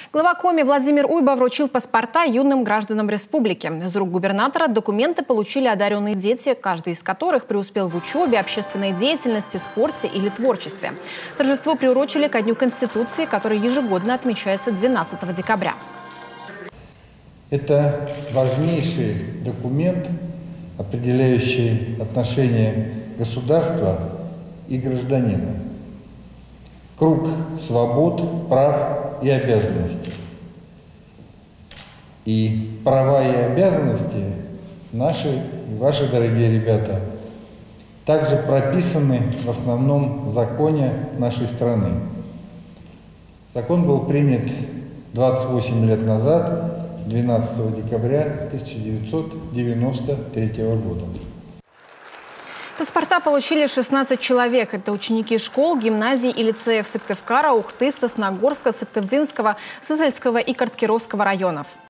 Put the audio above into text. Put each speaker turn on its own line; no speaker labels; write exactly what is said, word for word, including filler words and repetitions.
Глава Коми Владимир Уйба вручил паспорта юным гражданам республики. Из рук губернатора документы получили одаренные дети, каждый из которых преуспел в учебе, общественной деятельности, спорте или творчестве. Торжество приурочили ко Дню Конституции, который ежегодно отмечается двенадцатого декабря.
Это важнейший документ, определяющий отношения государства и гражданина. Круг свобод, прав и обязанностей. И права и обязанности наши и ваши, дорогие ребята, также прописаны в основном законе нашей страны. Закон был принят двадцать восемь лет назад, двенадцатого декабря тысяча девятьсот девяносто третьего года.
Паспорта получили шестнадцать человек. Это ученики школ, гимназий и лицеев Сыктывкара, Ухты, Сосногорска, Сыктывдинского, Сызральского и Карткировского районов.